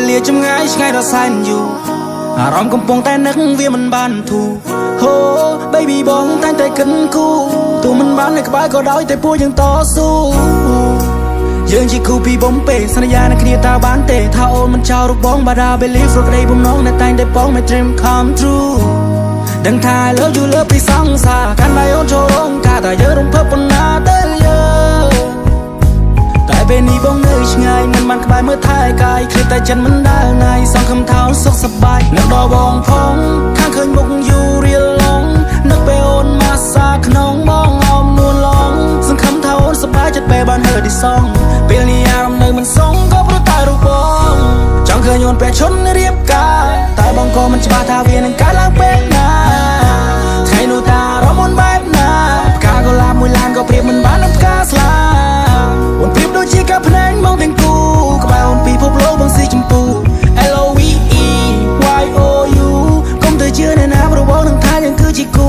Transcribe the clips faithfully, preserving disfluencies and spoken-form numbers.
លាចំងាយឆ្ងាយដល់សែនយូរអារម្មណ៍កំពុងតែនឹកវាមិនបានធូរហូ baby បងតែតែគិនគូទោះមិនបាននៅក្បែរក៏ដោយតែពួកយើងតស៊ូយើងជាគូពីបំពេសន្យានឹងគ្នាតើបានទេថាអូនមិនចោលរូបបងបាដា believe រកក្តីបំណងតែតែងតែបង my dream come true ដឹងថា I love you love ពីសង្សារកាន់តែអូនចូលរងការតែយើងរំភើបប៉ុណ្ណាទៅយើងតែពេលនេះបងនៅឆ្ងាយមិនបានក្បែរមើលថែកាយឃ្លាតតែចិត្តមិនដែលងាយសង្ឃឹមថាអូនសុខសប្បាយនឹកដល់បងផងខាងឃើញមុខយូររៀលឡងនឹកពេលអូនមកសាក្នុងបងអមនួនឡងសង្ឃឹមថាអូនសប្បាយចិត្តពេលបានហឺទីសងពេលនេះអារម្មណ៍នៅមិនសងក៏ព្រោះតែរូបបងចង់ឃើញអូនពេលឈុនរៀបការតែបងក៏មិនច្បាស់ថាវានឹងកើតឡើងពេលណាថ្ងៃនោះតារមនបែបណាផ្កាកុលាបមួយឡានក៏ប្រៀបមិនបាននឹងផ្កាស្លាអូនប្រៀបដូចជាការភ្នែកមកទាំងគូក្បែរអូនពីភពលោកបងស៊ីចម្ពូ L O V E Y O U កុំទៅជឿអ្នកណាព្រោះបងនឹងថាយើងគឺជាគូ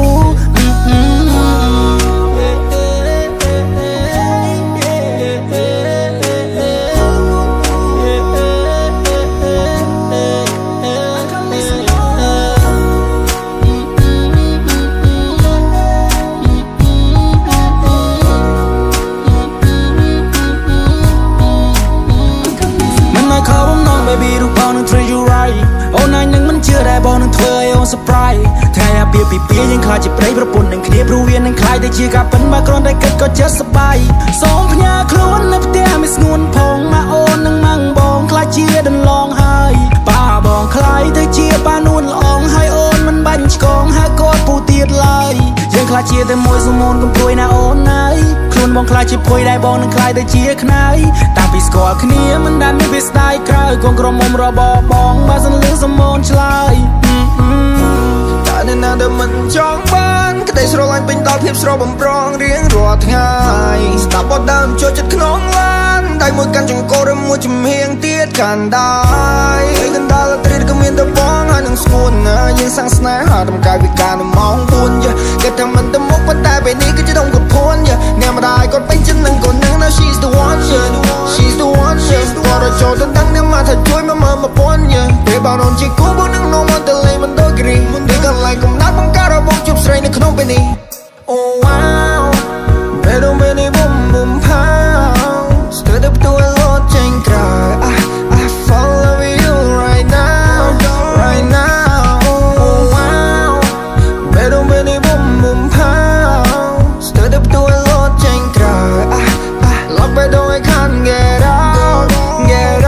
baby រូបបងនឹង treat you right អូនណាញនឹងមិនជឿតែបងនឹងធ្វើឲ្យអូន surprise ថ្ងៃអាពាហ៍ពិពាហ៍យើងខ្លាចជាប្តីប្រពន្ធនឹងគ្នាព្រោះវានឹងខ្លាចតែជាការពិនបើគ្រាន់តែគិតក៏ចិត្តសប្បាយសូមផ្ញើខ្លួននៅផ្ទះមិនស្ងួនផងមកអូននឹងម៉ាំងបងខ្លាចជាដន្លងហើយប៉ាបងខ្លាចទៅជាប៉ានួនល្អងហើយអូនមិនបាញ់ឆ្កងហើយគាត់ពូទៀតឡើយយើងខ្លាចជាតែមួយសមូនកំព្រួយណាអូនណាយខ្លួនបងខ្លាចជាភួយដែរបងនឹងខ្លាចទៅជាខ្នើយតាំងពីស្គាល់គ្នាមិនដែលមានវាស្ដាយក្រោយកងក្រមុំរបបបងបើសិនលឺសមូនឆ្លើយតែនៅណាដែលមិនចង់បានក្តីស្រឡាញ់ពេញដល់ភាពស្រស់បំប្រងរៀងរាល់ថ្ងៃស្ដាប់បទដើមចូលចិត្តក្នុងឡានតែមួយកាន់ចង្កូតឬមួយចំហៀងទៀតកាន់ដែរហើយកណ្ដាលត្រីក៏មានតែបងហើយនឹងស្គួនណាយើងសាំងស្នេហាតម្កាយវិការនៅម៉ោងបួនយ៉ាគេថាមិនទៅមុខប៉ុន្តែពេលនេះគឺជាដងគាត់ភួនយ៉ាអ្នកម្ដាយគាត់ពេញចិត្តនឹងគាត់នឹង now she's the one yeah she's the one yeah គាត់រចូលទៅដឹងអ្នកមកថាជួយមកមើលមកពន់យ៉ាពេលបងអូនជាគូបងនឹងនោមទៅលេងមិនដូចគ្រីមិនដូចកន្លែងកំណាត់បង្ការរបស់ជប់ស្រីនៅក្នុងពេលនេះ oh wow ពេលនោះពេលនេះបំបំផាស្ទើរតែផ្ទួយលោតចេញក្រៅ I I fall in love with you right now right now oh wow ពេលនោះពេលនេះបំបំផាស្ទើរតែផ្ទួយលោតចេញក្រៅ I I lock by door I can't get out get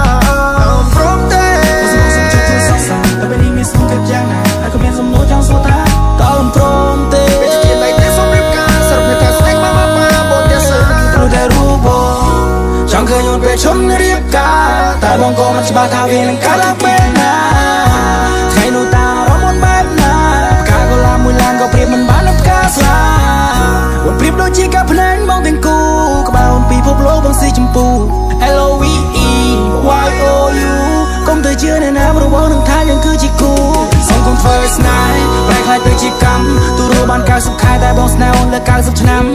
out I'm from there តែពេលនេះមានសំគិតយ៉ាងណាហើយក៏មានសំណួរចង់សួរថាតើអូនព្រមទេពេលជាដៃតែសុំរៀបការសរុបថាស្នេហ៍មកមកមកបងតែសើព្រោះតែរូបបងចង់ឃើញអូនពេលឈុំរៀបការតែបងក៏មិនច្បាស់ថាវានឹងកើតឡើងពេលណាថ្ងៃនោះតារមនបែបណាផ្កាកុលាបមួយឡានក៏ប្រៀបមិនបាននឹងផ្កាស្លាអូនប្រៀបដូចជាការភ្នែកបងទាំងគូក្បែរអូនពីភពលោកបងស៊ីចម្ពូ L O V E Y O U កុំទៅជឿអ្នកណាព្រោះបងនឹងថាយើងគឺជាគូសូមកុំធ្វើស្នេហ៍ប្រែខ្លាចទៅជាកម្មទូរបានកៅសិបខែតែបងស្នេហ៍អូនលើកៅសិបឆ្នាំ